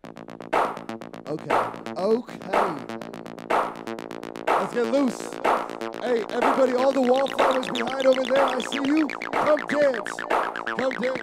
Okay. Okay. Let's get loose. Hey, everybody, all the wallflowers behind over there, I see you. Come dance. Come dance.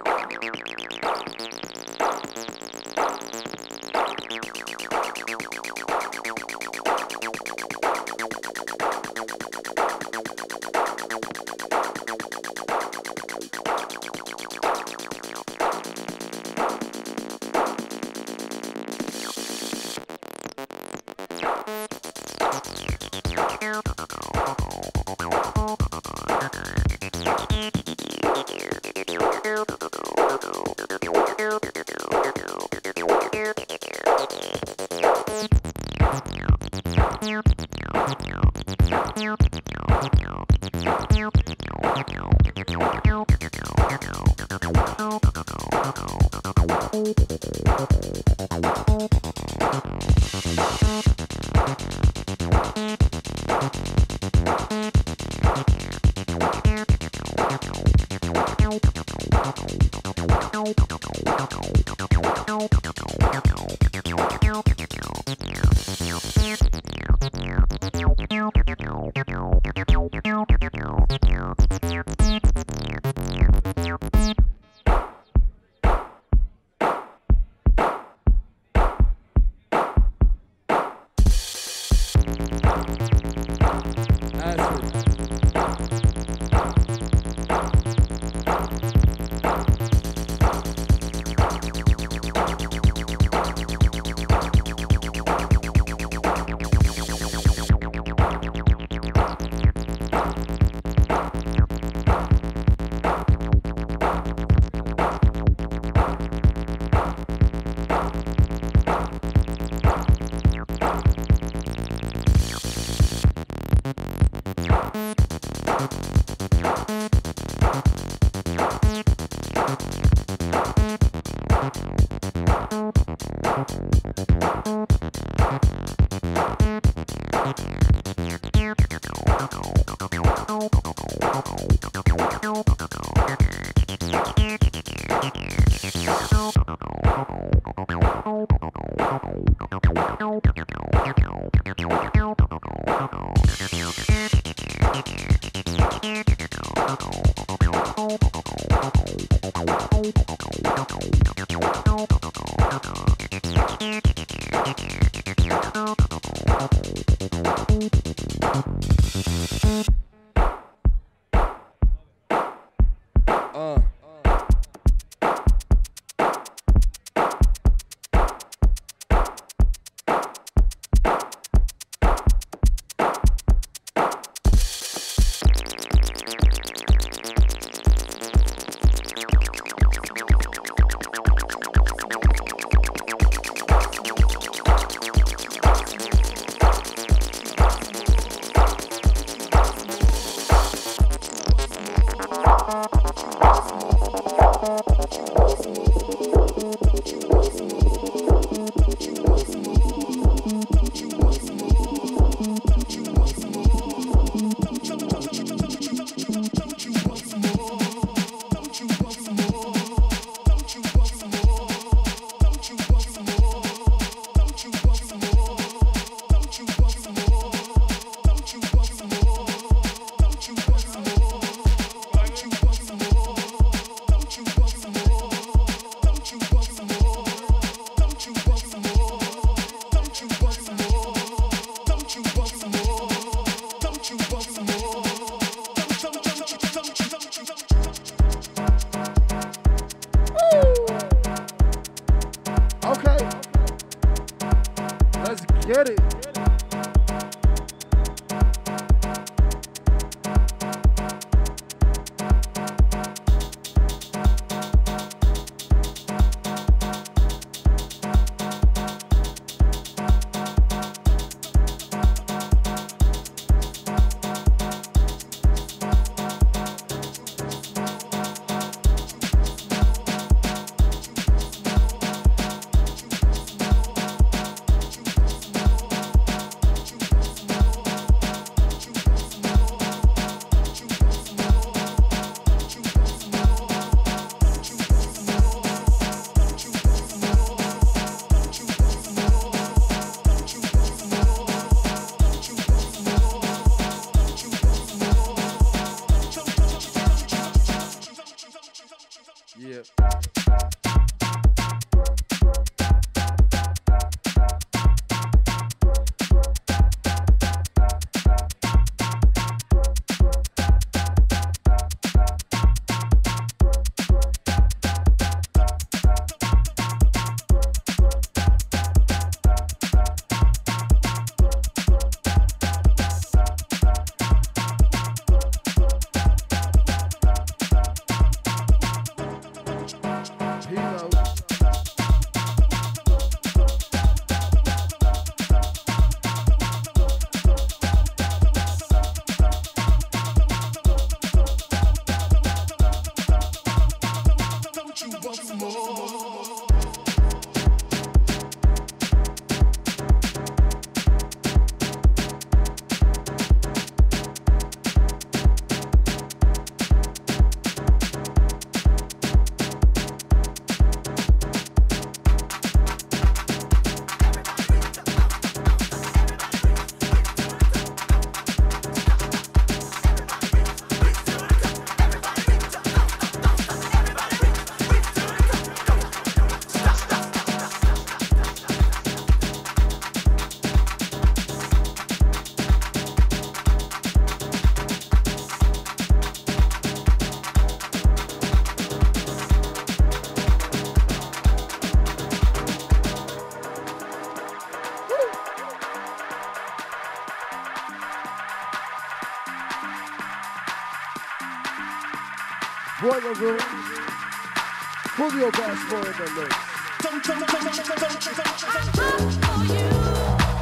Get it. Boiler Room. Julio Bashful in the mix. I'm hot for you.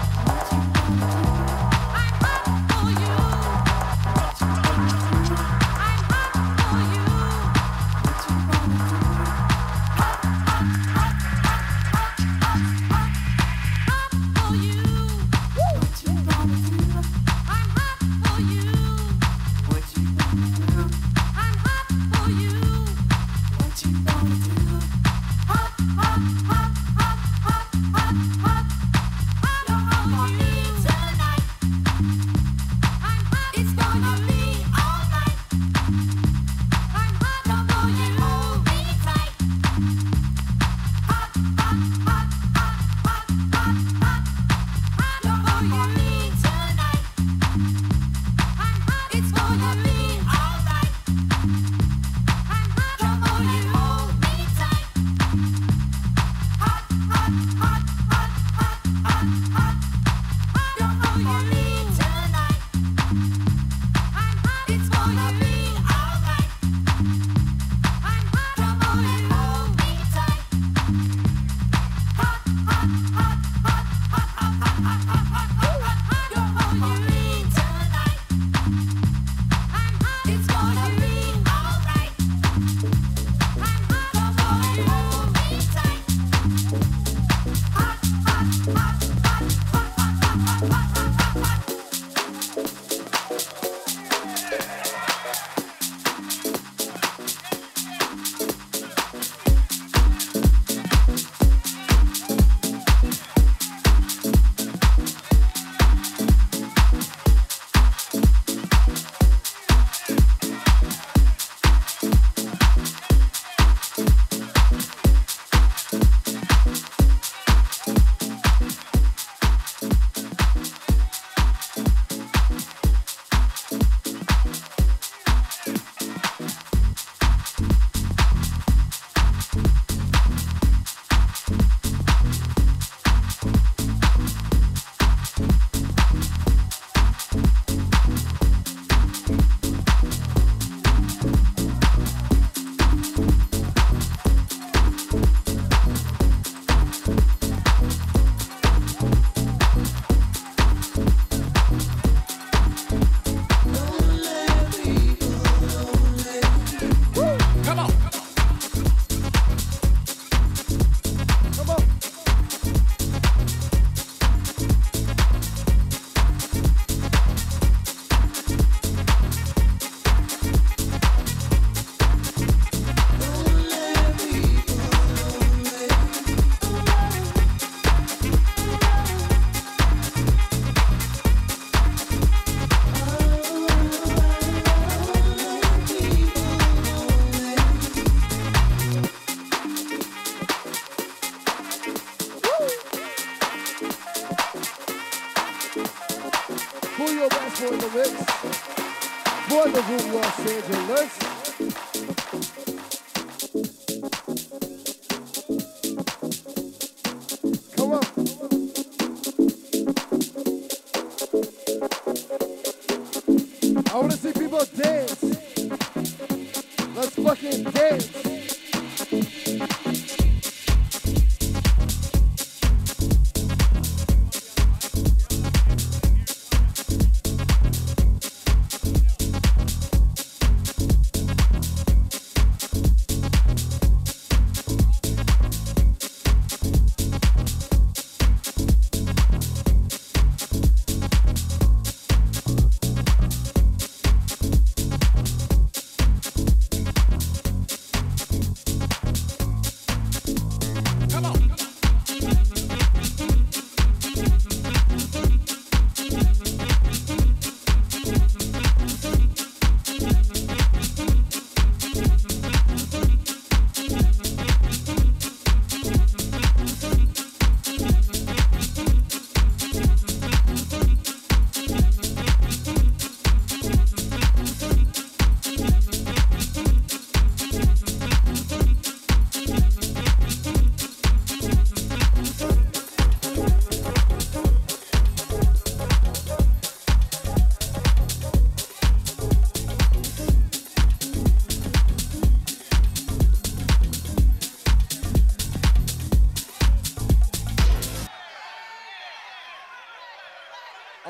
Julio Bashful in the mix. Boiler Room, Los Angeles. Come on. I want to see people dance. Let's fucking dance.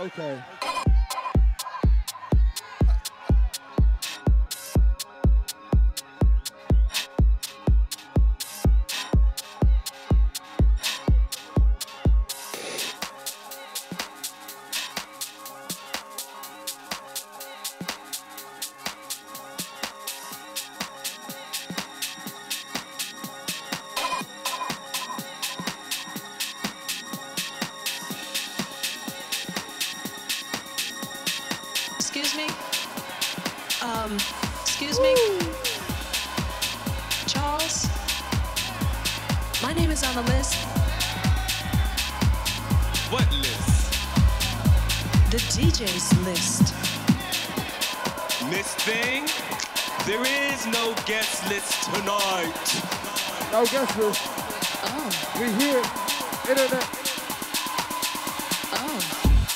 Okay. Excuse me? Excuse me? Charles? My name is on the list. What list? The DJ's list. Miss Thing, there is no guest list tonight. No guest list. Oh. We here. Internet. Oh.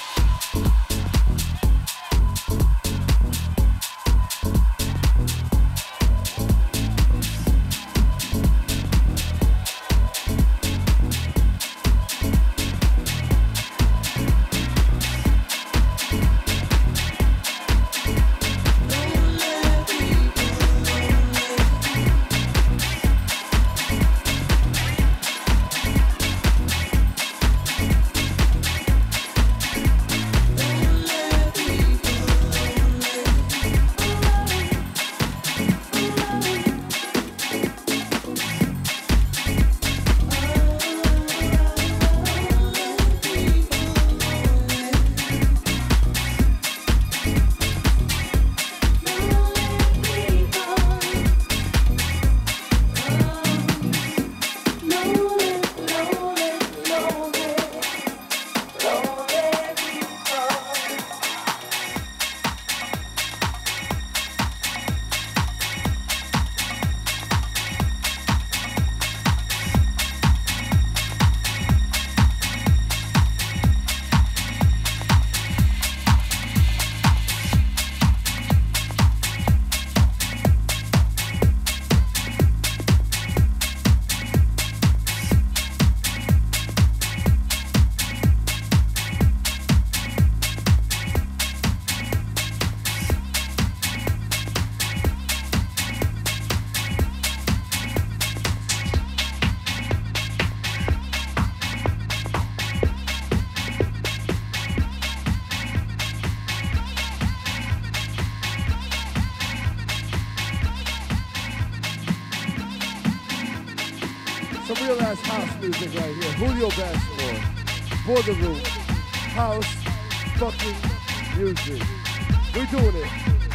Some real ass house music right here. Julio Bastard. For the room. House fucking music. We doing it.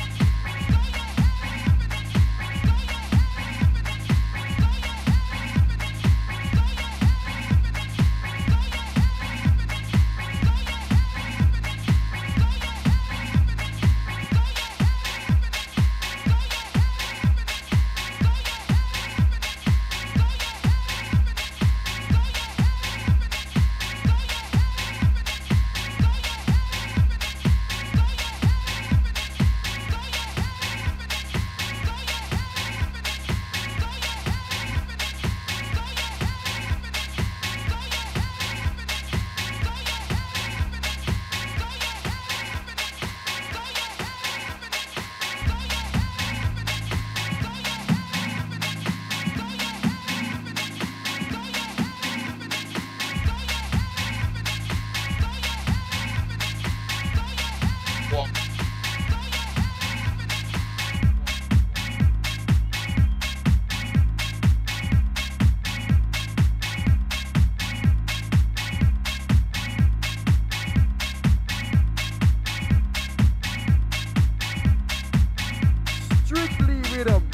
Strictly rhythm.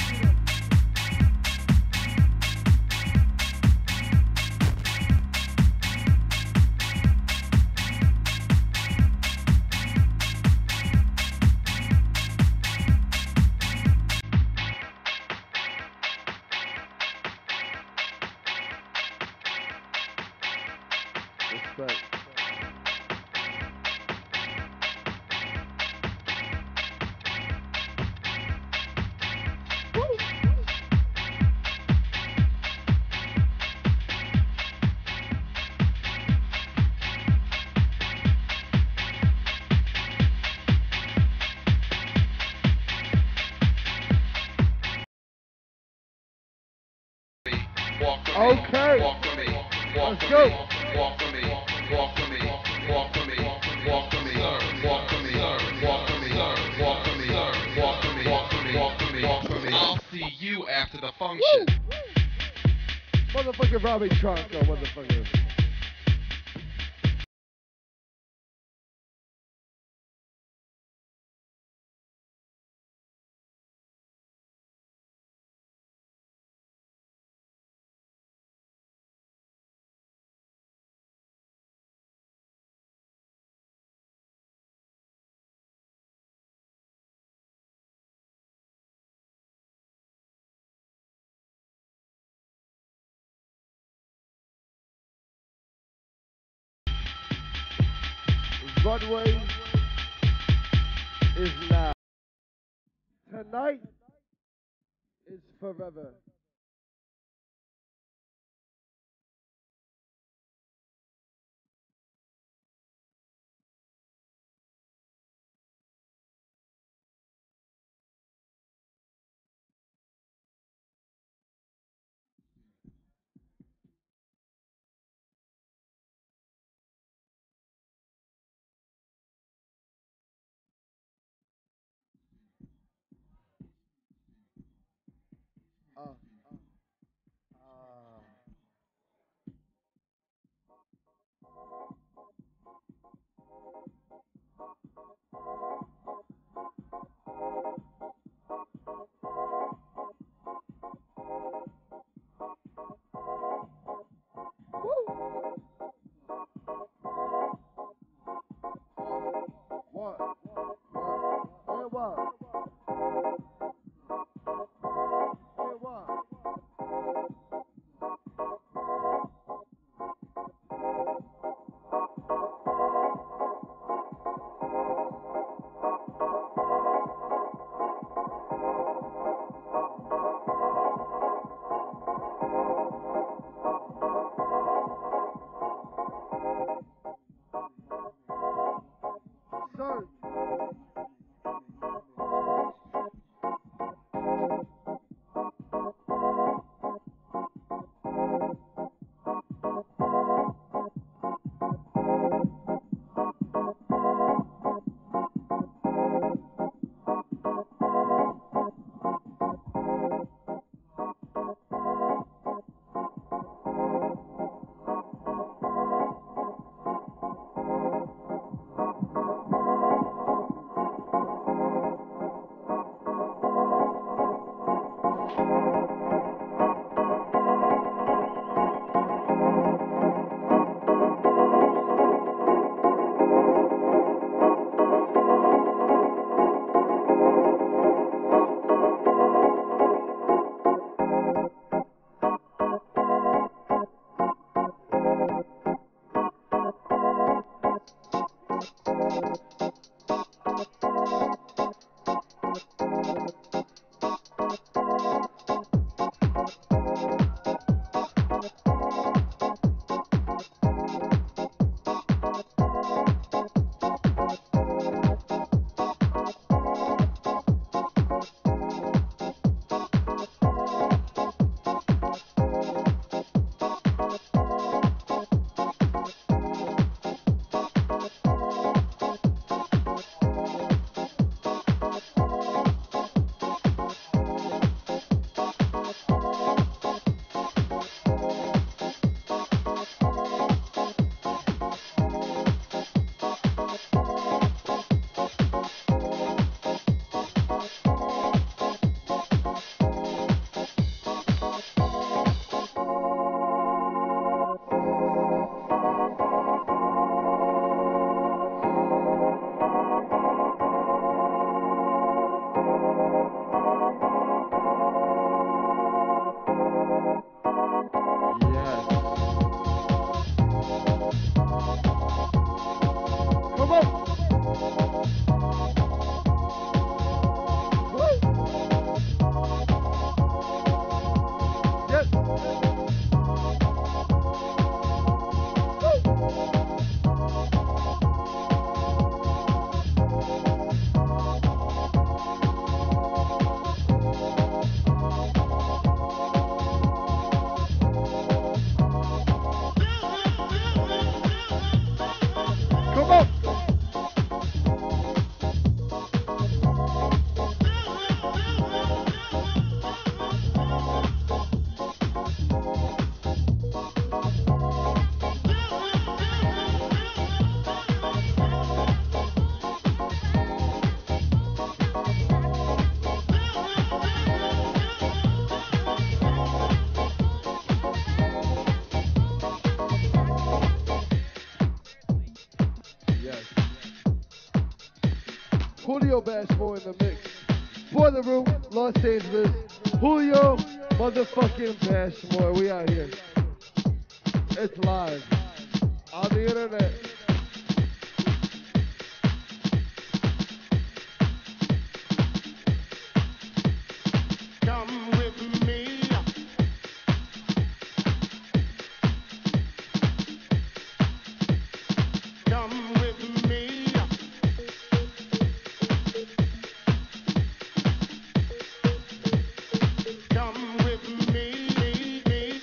Respect. Okay. Walk for me. Let's go. Walk for me. Walk for me. Walk for me. Walk for me. Walk for me. Walk for me. Walk for me. Walk for me. Walk for me. Walk for me. Walk for me. I'll see you after the function. Motherfucking Robbie Tronco, motherfucker. Runway is now. Tonight is forever. Julio Bashmore in the mix. For the room, Los Angeles. Julio motherfucking Bashmore. We out here. It's live on the internet. Come with me. Come with me. Come with me.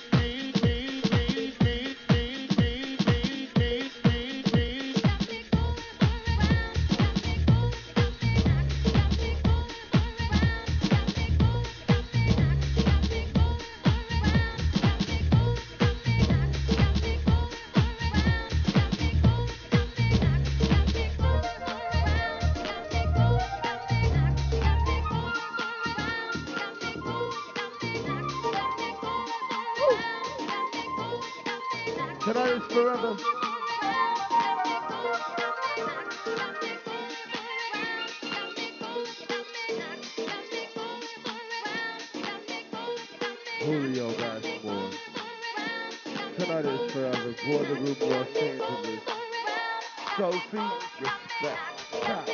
Tonight is forever. Julio Bashmore. Tonight is forever. For the room, Los Angeles. Sophie, respect. Stop.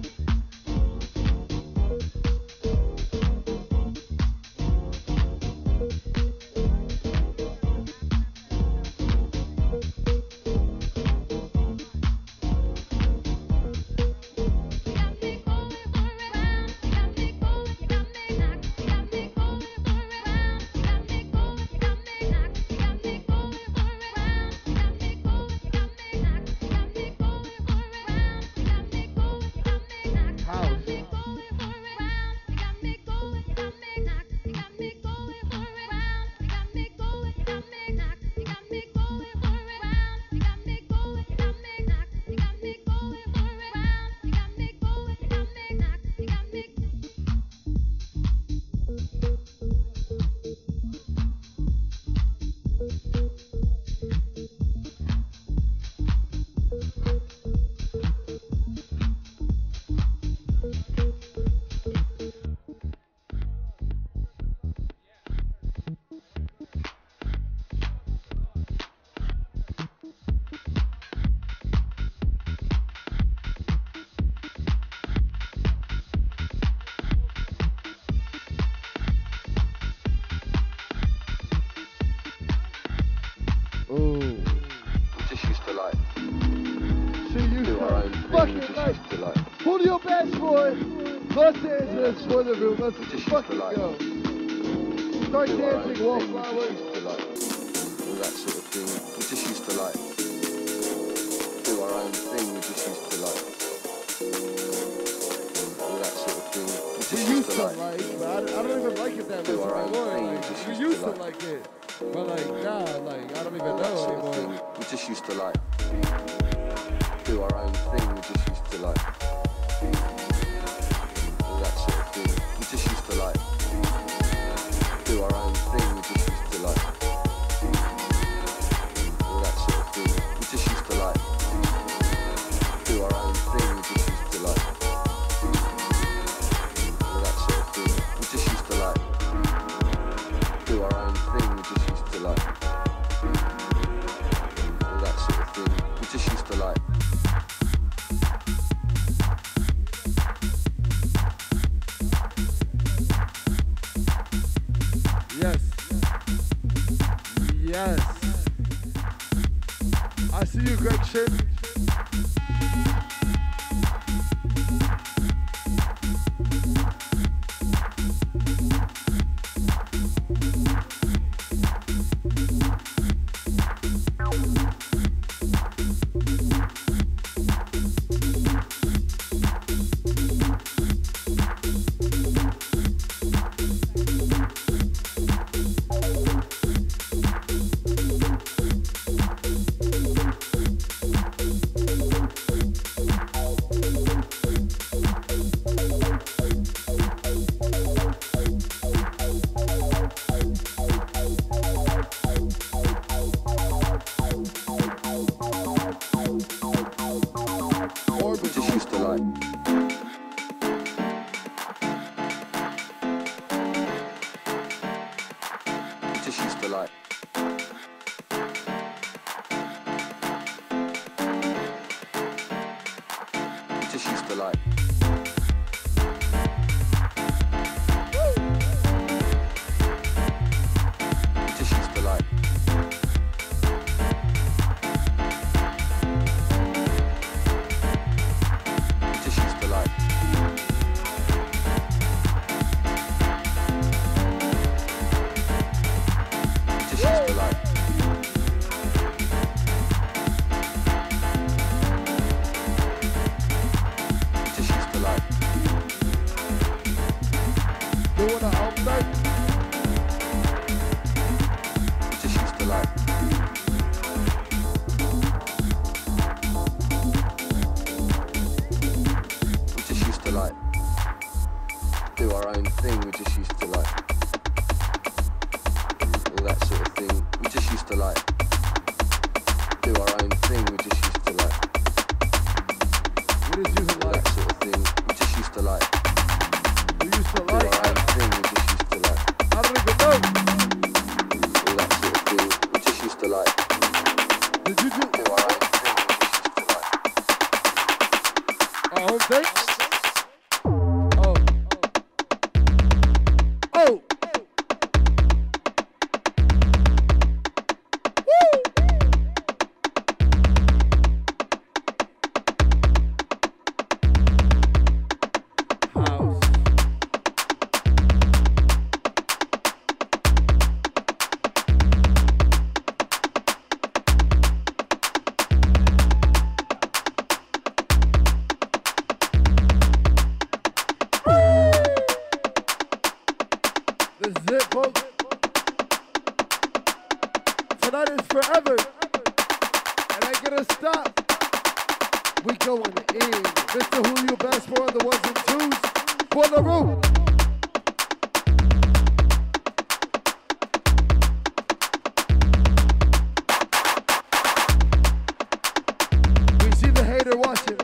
Julio Bashmore, Los Angeles, for the room. Let's fucking go. Start dancing, Wallflowers. All that sort of thing. We just used to like do our own thing. We just used to like all that sort of thing. We just used to like, but I don't even like it that much anymore. Like, we used to like it, but like nah, like I don't even know anymore. We just used to like do our own thing. We just used to like all that sort of thing. We just used to like do our own thing. We just used to like all that sort of thing. We just used to like do our own thing. We just used to like all that sort of thing. We just used to like do our own thing. We just used to like all that sort of thing. We just used to like. Yes. I see you, Greg Ship. used to like. Just used to like. Just used to like. Just used to like. Just used to like. Doing a home night. Just used to like. We just used to like do our own thing. We just used to like all that sort of thing. We just used to like do our own thing. We just used to like What did you all like? that sort of thing. We just used to like You used to do like our own thing. We just used to like I don't even know. all that sort of thing. We just used to like Did you do do our own thing. We just used to like. our own thing? Oh. Oh. House. This is it, folks. Tonight is forever. And ain't gonna stop. We going in. Mr. Julio Basper on the ones and twos. For the room. We see the hater watching.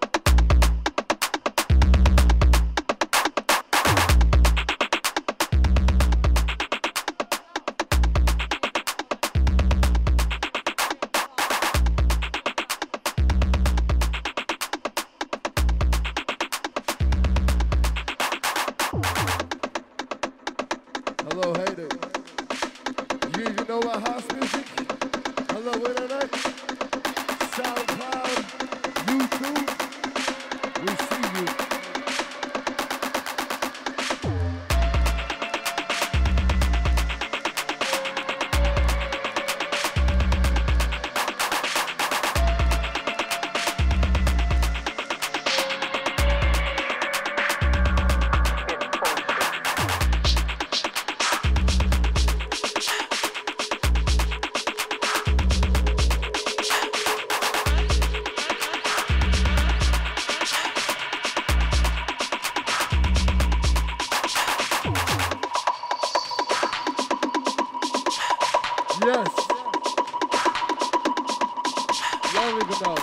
Hello, hater. You even know about house music? Hello, internet. SoundCloud. YouTube. We see you. Yes. Y'all don't even know.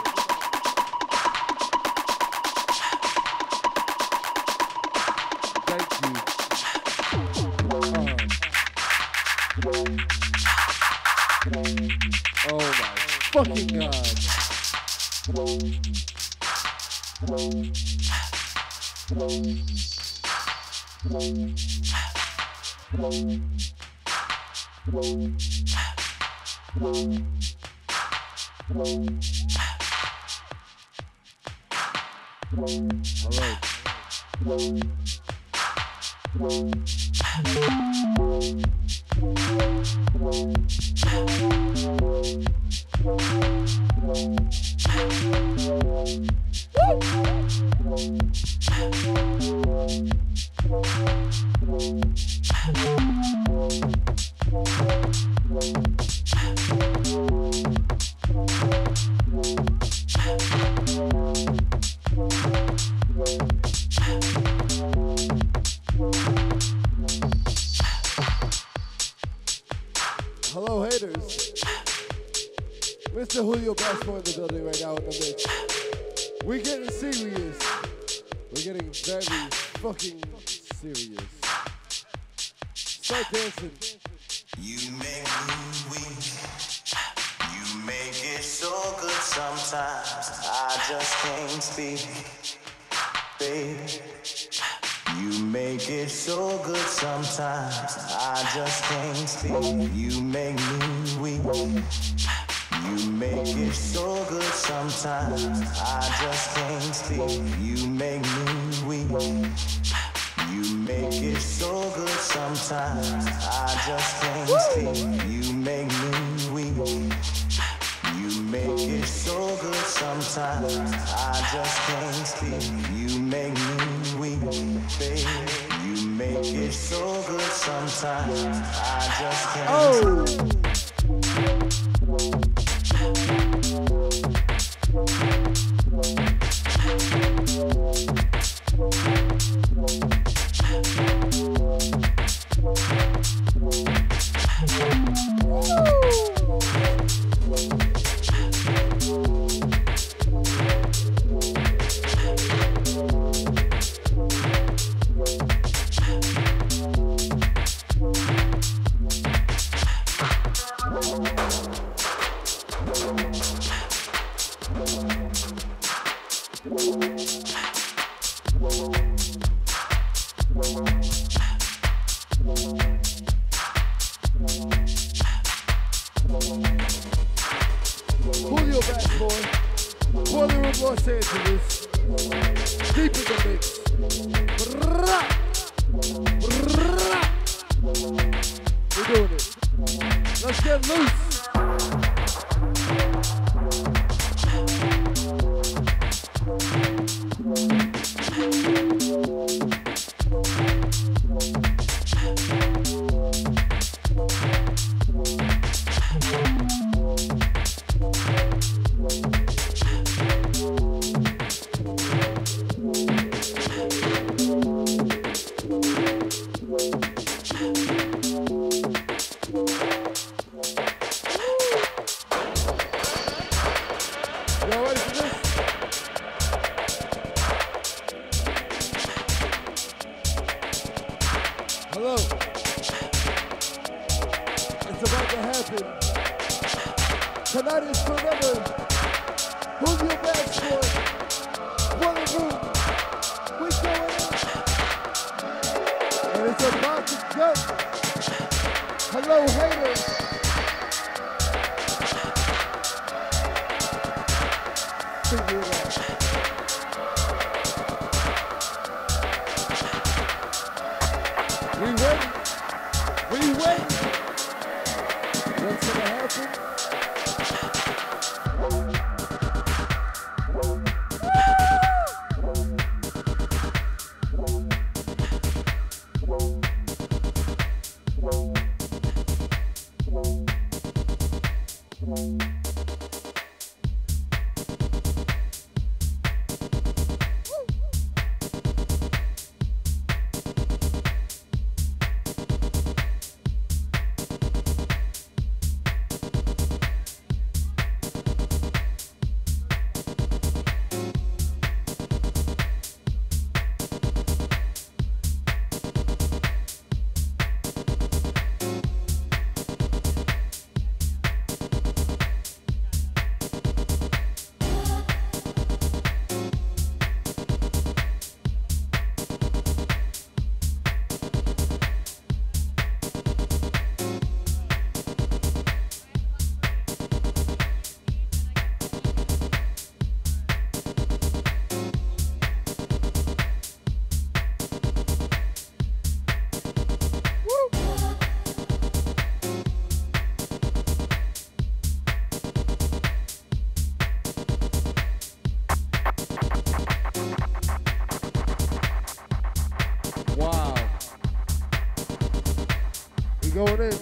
Thank you. Oh my fucking God. Hello. Hello, haters. Mr. Julio Basper in the building right now in the mix. We're getting serious. We're getting very fucking serious. Start dancing. You make me weak. You make it so good sometimes. I just can't speak. babe. You make it so good sometimes, I just can't sleep. You make me weak. You make it so good sometimes, I just can't sleep. You make me weak. You make it so good sometimes, I just can't sleep. You make me weak. You make it so good sometimes, I just can't sleep. You make me weak, baby. You make it so good sometimes, I just can't sleep. Julio Bass Boy, Boiler Room Los Angeles, deep in the mix. Brrrah. Brrrah. We're doing it. Let's get loose. Y'all ready for this? Hello. It's about to happen. Tonight is forever. Who's your bad sport? Boiler Room. We going in. And it's about to go. Hello, haters. Figure it out. We waiting. We waiting. What's gonna happen? Wow. We going in.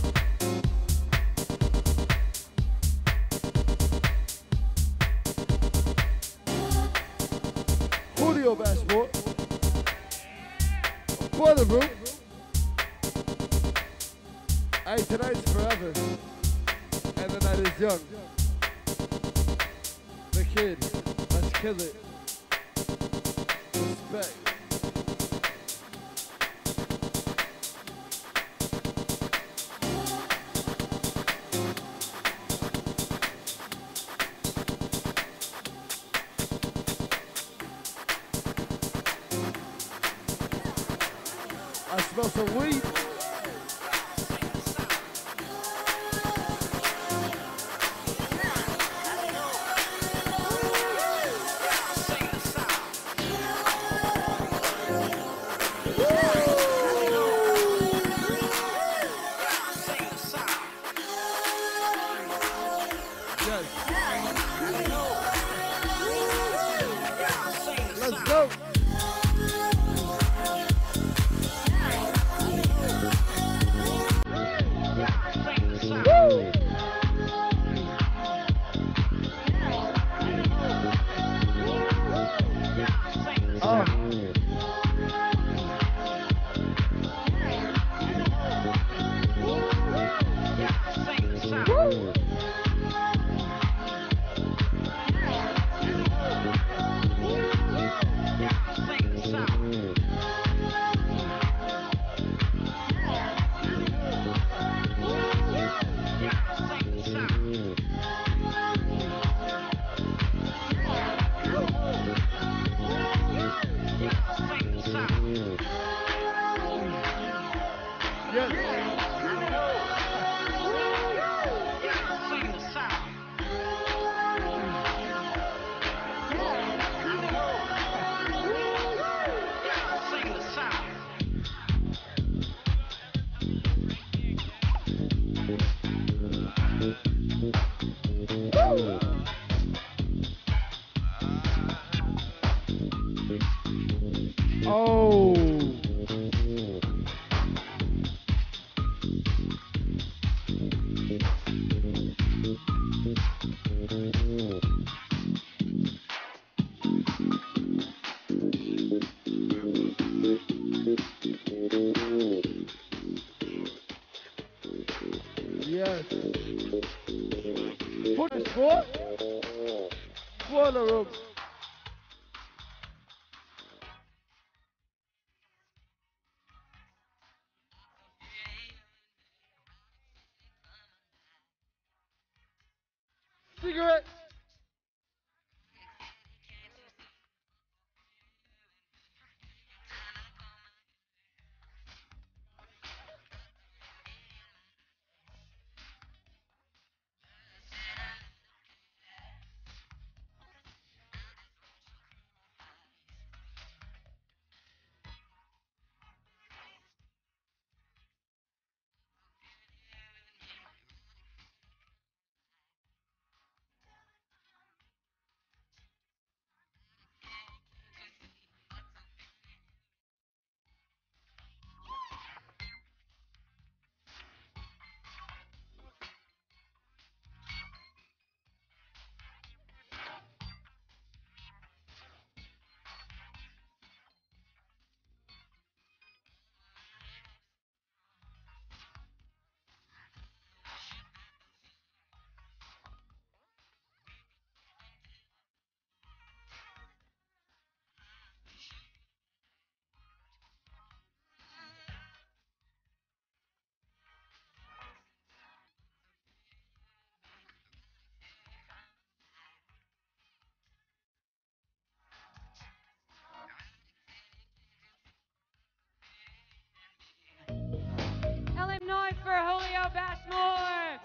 Julio Bass Boy. Boiler Room. Hey, tonight's forever. And the night is young. The kid. Let's kill it. Respect. smell some weed. Let's go. Woo! Woo! Oh. Yes. Put the score. Corner room. Cigarette. Illinois for Julio Bashmore.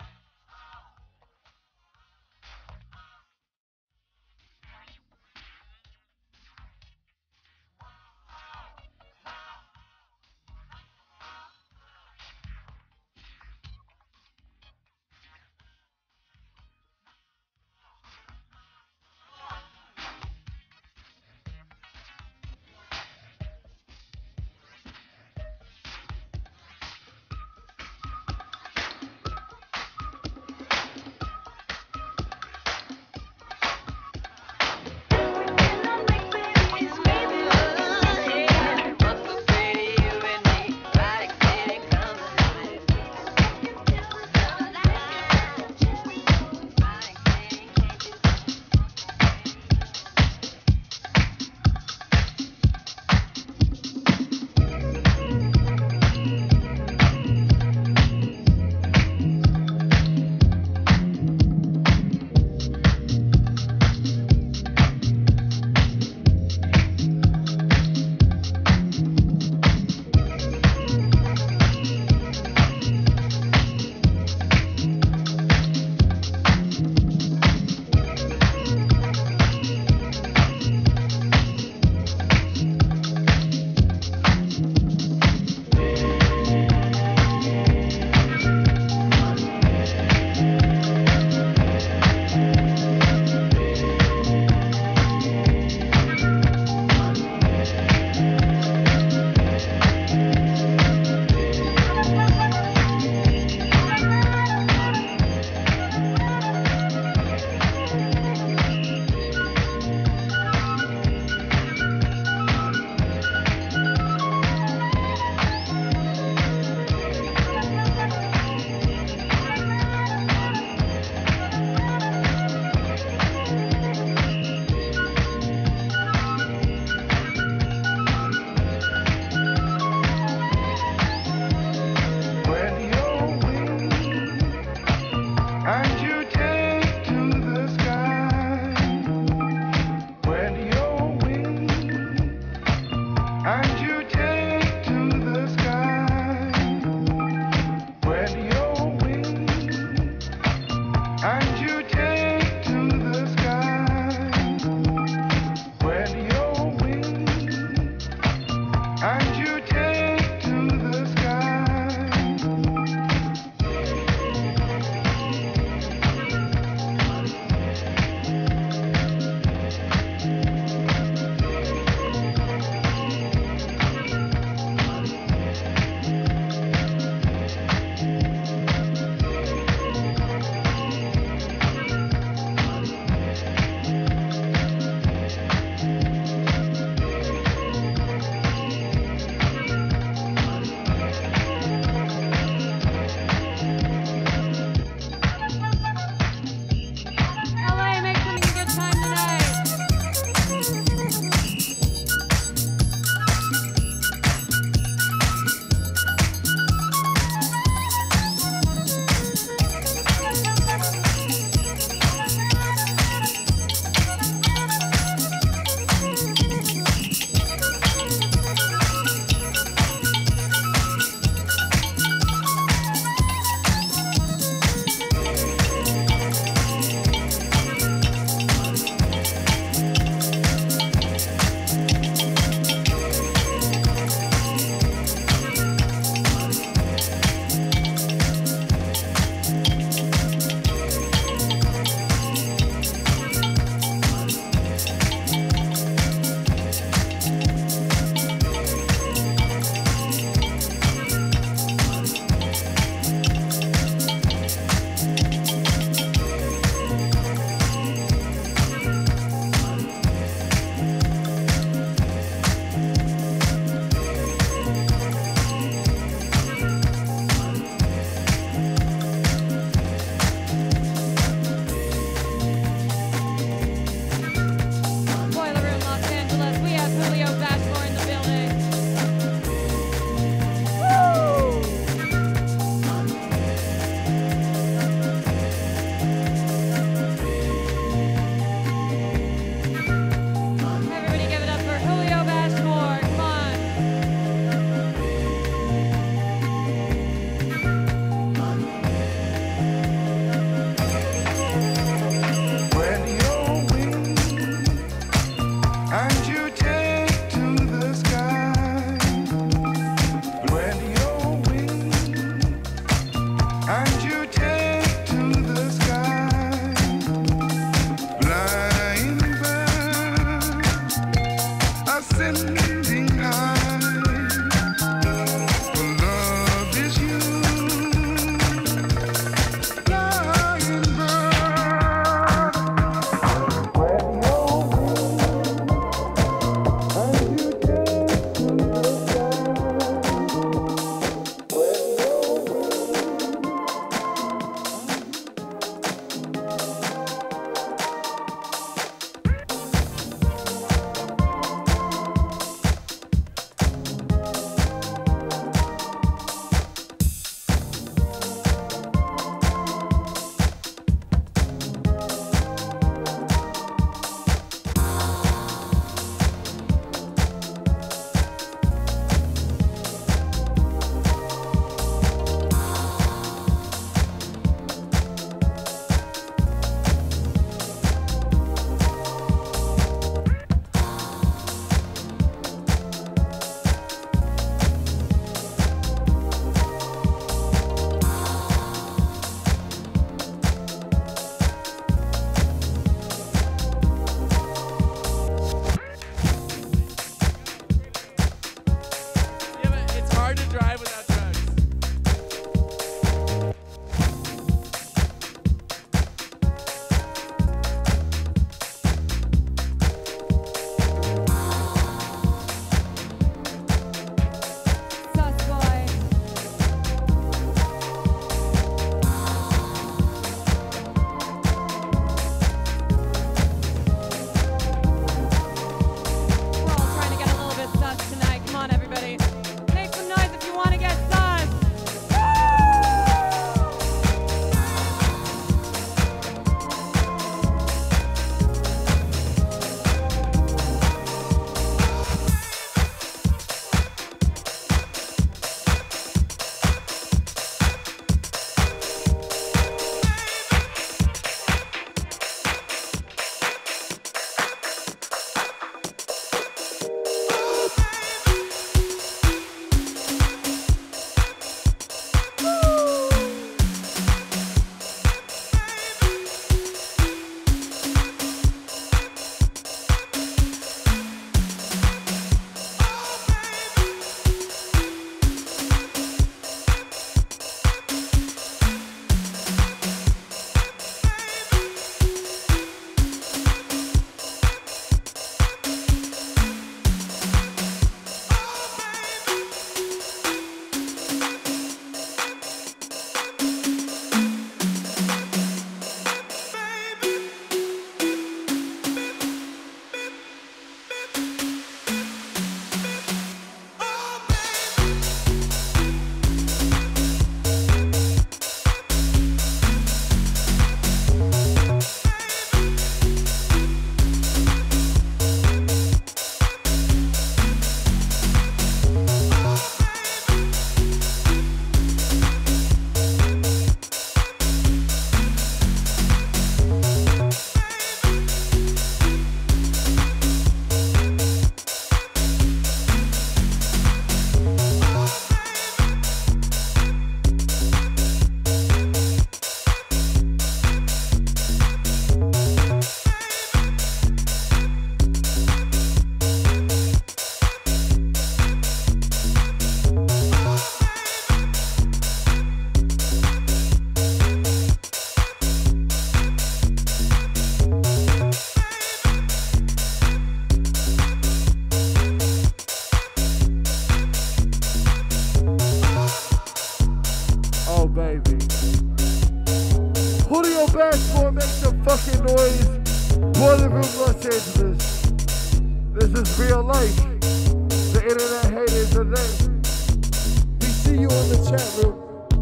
fucking noise. Boiler Room Los Angeles. This is real life. The internet haters are there. We see you on the chat room.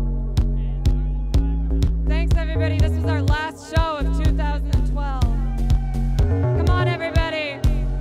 Thanks, everybody. This was our last show of 2012. Come on, everybody.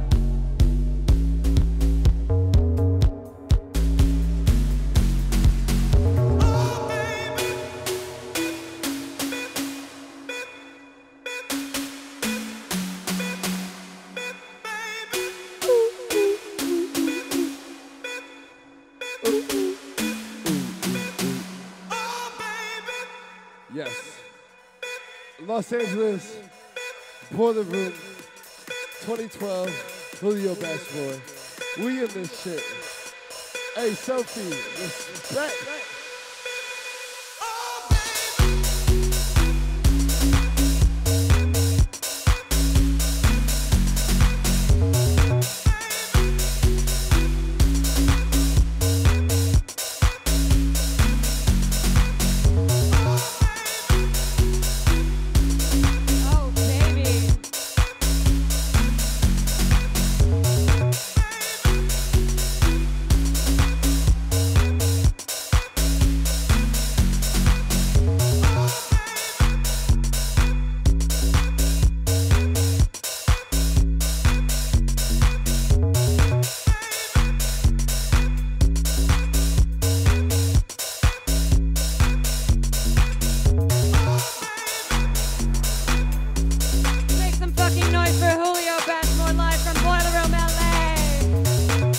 Yes. Los Angeles, Boiler Room, 2012, Julio Bashmore. We in this shit. Hey, Sophie, respect. Oh, baby. Make some fucking noise for Julio Bashmore live from Boiler Room, LA.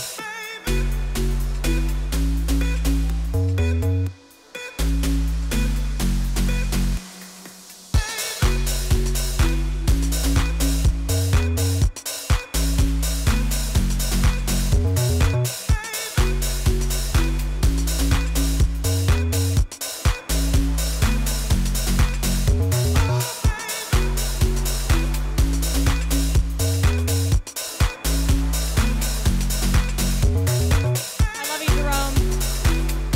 I love you, Jerome.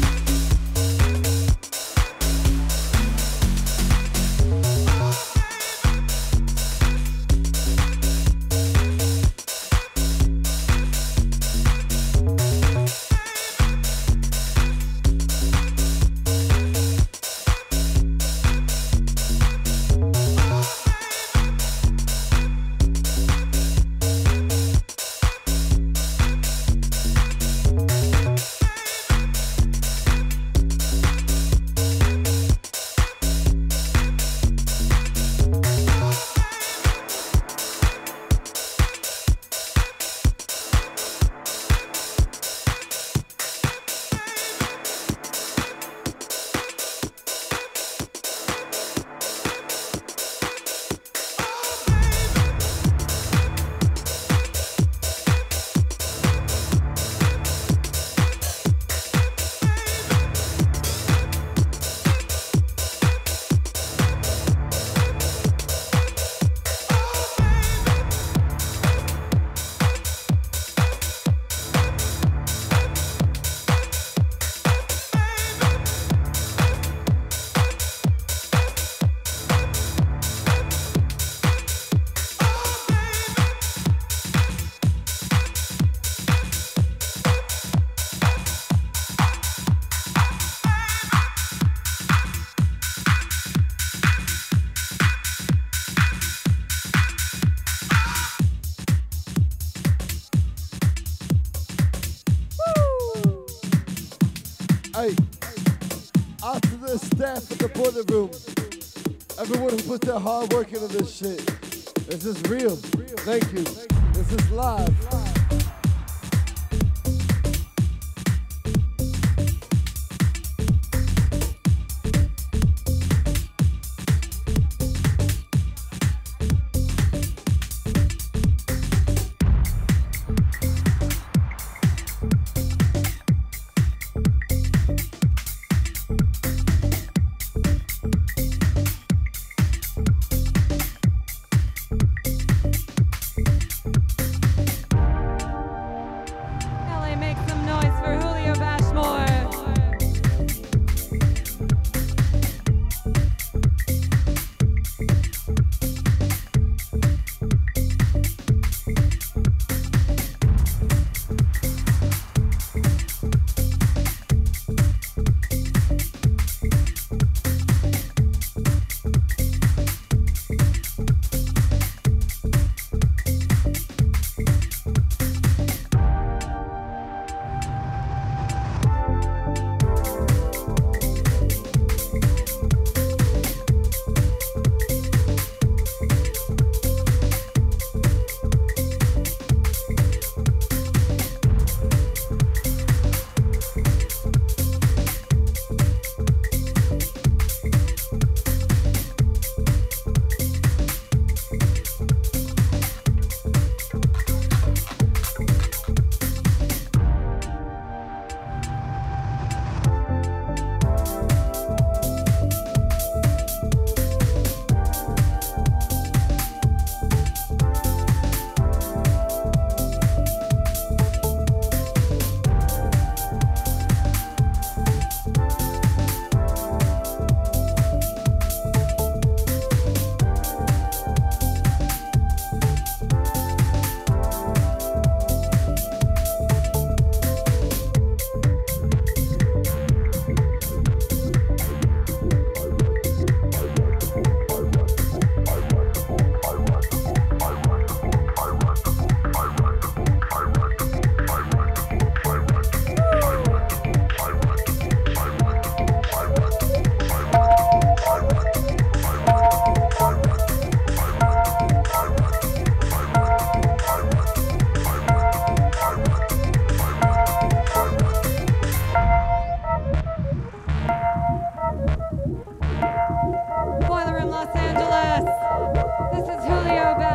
Hey, out to the staff at the Boiler Room. Everyone who put their hard work into this shit. This is real. Thank you. This is live.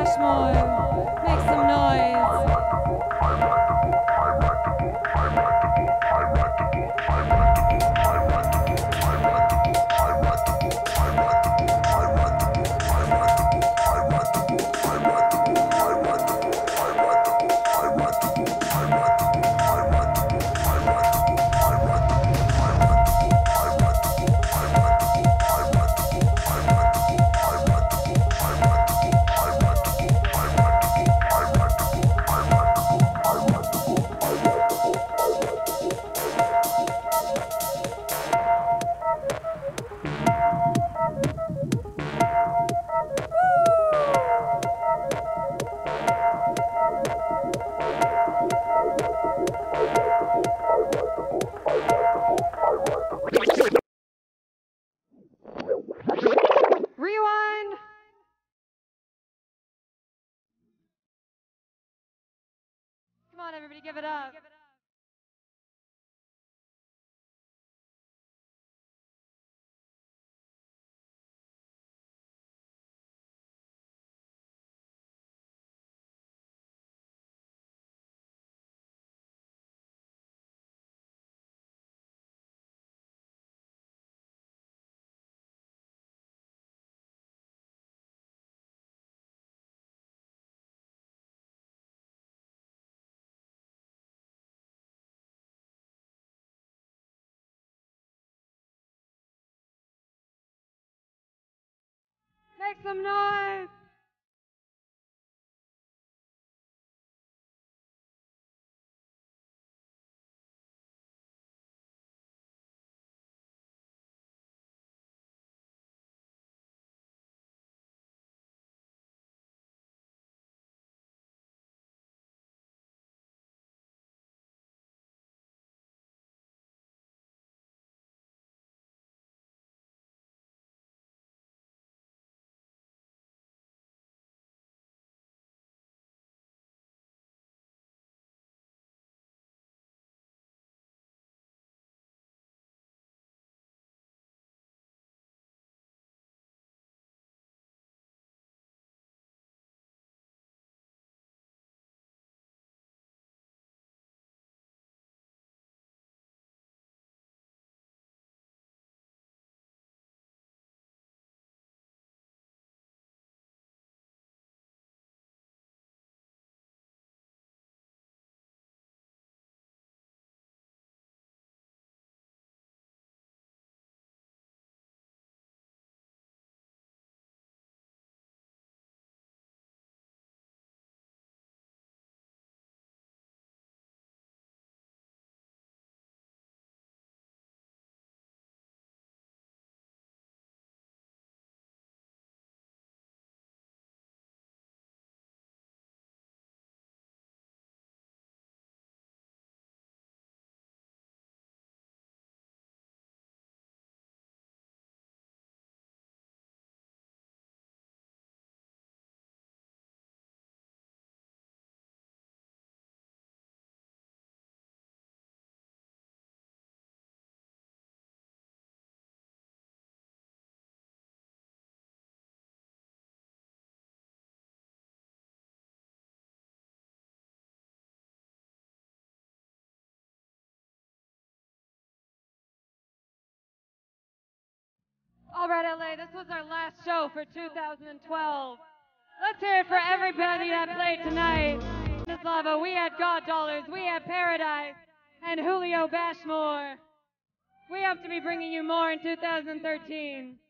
Bashmore. Make some noise. Rewind. Come on, everybody, give it up. Make some noise. All right, LA, this was our last show for 2012. Let's hear it for everybody that played tonight. Miss Lava, we had God Dollars, we had Paradise, and Julio Bashmore. We hope to be bringing you more in 2013.